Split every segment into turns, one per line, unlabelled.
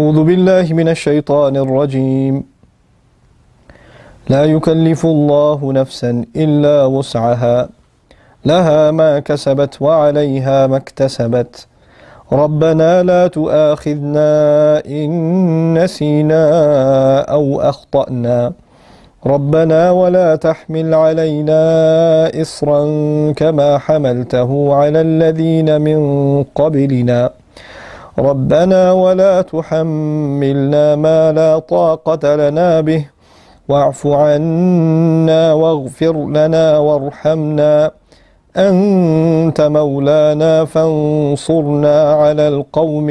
أعوذ بالله من الشيطان الرجيم لا يكلف الله نفسا إلا وسعها لها ما كسبت وعليها ما اكتسبت ربنا لا تؤاخذنا إن نسينا أو أخطأنا ربنا ولا تحمل علينا إصرا كما حملته على الذين من قبلنا ربنا ولا تحملنا ما لا طاقة لنا به واعف عنا واغفر لنا وارحمنا أنت مولانا فانصرنا على القوم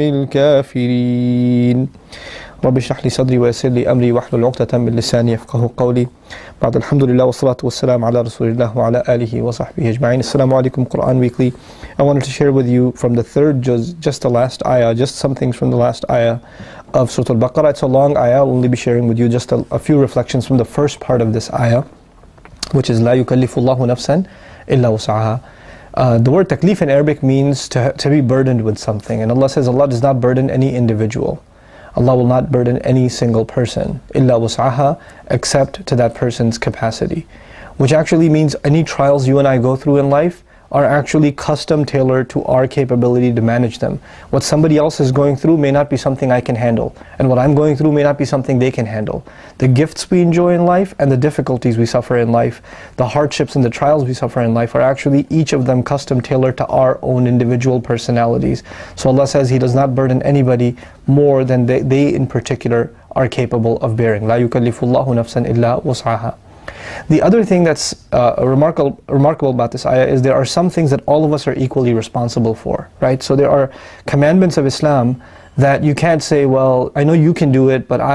الكافرين رب اشرح لي صدري ويسر لي أمري واحلل عقدة من لساني يفقهوا قولي بعد الحمد لله والصلاة والسلام على رسول الله وعلى آله وصحبه أجمعين. Assalamu alaikum, Quran Weekly. I wanted to share with you from the third juz, just the last ayah, just some things from the last ayah of Surah Al-Baqarah. It's a long ayah. I'll only be sharing with you just a few reflections from the first part of this ayah, which is لا يكلف الله نفسا إلا وسعها. The word taklif in Arabic means to be burdened with something, and Allah says Allah does not burden any individual. Allah will not burden any single person, إِلَّا وُسْعَهَا, except to that person's capacity. Which actually means any trials you and I go through in life are actually custom tailored to our capability to manage them. What somebody else is going through may not be something I can handle, and what I'm going through may not be something they can handle. The gifts we enjoy in life and the difficulties we suffer in life, the hardships and the trials we suffer in life are actually each of them custom tailored to our own individual personalities. So Allah says He does not burden anybody more than they in particular are capable of bearing. لا يكلف الله نفسا إلا وسعها. The other thing that's remarkable about this ayah is there are some things that all of us are equally responsible for, right? So there are commandments of Islam that you can't say, well, I know you can do it, but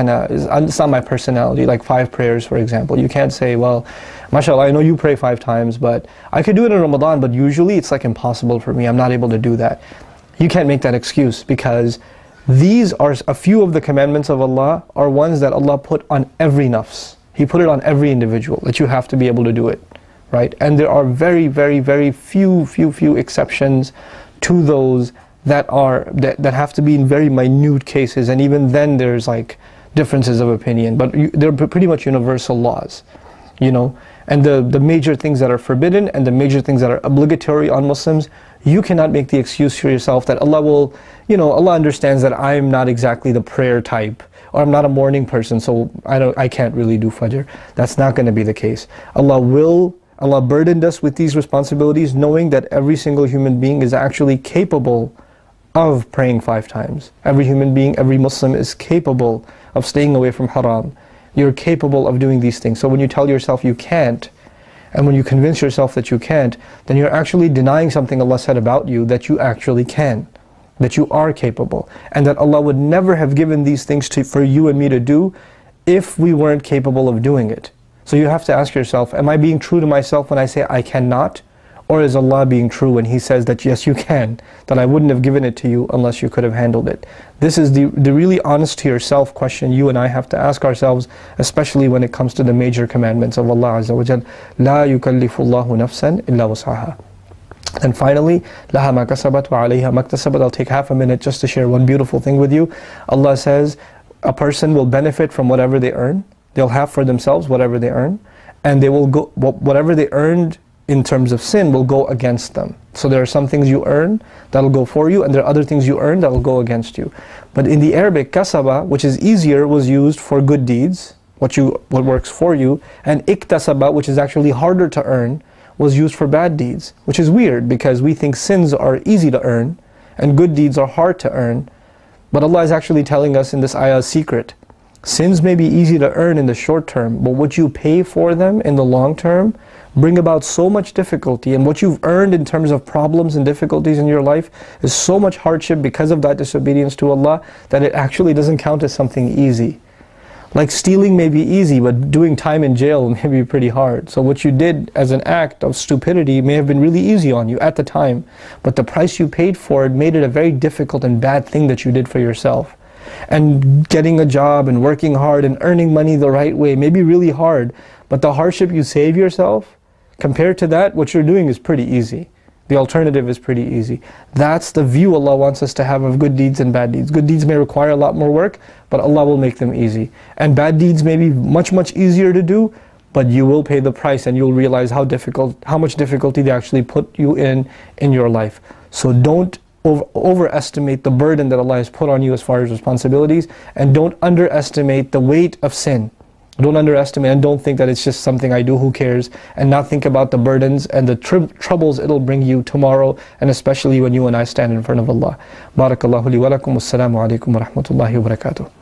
it's not my personality, like 5 prayers, for example. You can't say, well, mashallah, I know you pray 5 times, but I could do it in Ramadan, but usually it's like impossible for me. I'm not able to do that. You can't make that excuse, because these are a few of the commandments of Allah are ones that Allah put on every nafs. He put it on every individual, that you have to be able to do it, right? And there are very, very, very few exceptions to those that have to be in very minute cases, and even then there's like differences of opinion, but they're pretty much universal laws, you know. And the major things that are forbidden and the major things that are obligatory on Muslims, you cannot make the excuse for yourself that Allah will, you know, Allah understands that I'm not exactly the prayer type, or I'm not a morning person, so I can't really do Fajr. That's not going to be the case. Allah burdened us with these responsibilities, knowing that every single human being is actually capable of praying 5 times. Every human being, every Muslim is capable of staying away from haram. You're capable of doing these things. So when you tell yourself you can't, and when you convince yourself that you can't, then you're actually denying something Allah said about you, that you actually can, that you are capable, and that Allah would never have given these things for you and me to do if we weren't capable of doing it. So you have to ask yourself, am I being true to myself when I say I cannot? Or is Allah being true when He says that yes you can, that I wouldn't have given it to you unless you could have handled it? This is the really honest to yourself question you and I have to ask ourselves, especially when it comes to the major commandments of Allah Azza wa Jal. لا يكلف الله نفسا إلا وسعها. And finally, لها ما كسبت وعليها ما اكتسبت. I'll take half a minute just to share one beautiful thing with you. Allah says a person will benefit from whatever they earn. They'll have for themselves whatever they earn, and they will go, whatever they earned in terms of sin will go against them. So there are some things you earn that'll go for you, and there are other things you earn that will go against you. But in the Arabic, kasaba, which is easier, was used for good deeds, what works for you, and iktasaba, which is actually harder to earn, was used for bad deeds, which is weird because we think sins are easy to earn and good deeds are hard to earn. But Allah is actually telling us in this ayah a secret. Sins may be easy to earn in the short term, but what you pay for them in the long term bring about so much difficulty, and what you've earned in terms of problems and difficulties in your life is so much hardship because of that disobedience to Allah that it actually doesn't count as something easy. Like stealing may be easy, but doing time in jail may be pretty hard. So what you did as an act of stupidity may have been really easy on you at the time, but the price you paid for it made it a very difficult and bad thing that you did for yourself. And getting a job and working hard and earning money the right way may be really hard, but the hardship you save yourself, compared to that, what you're doing is pretty easy.
The alternative is pretty easy. That's the view Allah wants us to have of good deeds and bad deeds. Good deeds may require a lot more work, but Allah will make them easy. And bad deeds may be much, much easier to do, but you will pay the price and you'll realize how much difficulty they actually put you in your life. So don't overestimate the burden that Allah has put on you as far as responsibilities, and don't underestimate the weight of sin. Don't underestimate and don't think that it's just something I do, who cares, and not think about the burdens and the troubles it'll bring you tomorrow, and especially when you and I stand in front of Allah. Barakallahu li wa lakum. Assalamu alaikum wa rahmatullahi wa barakatuh.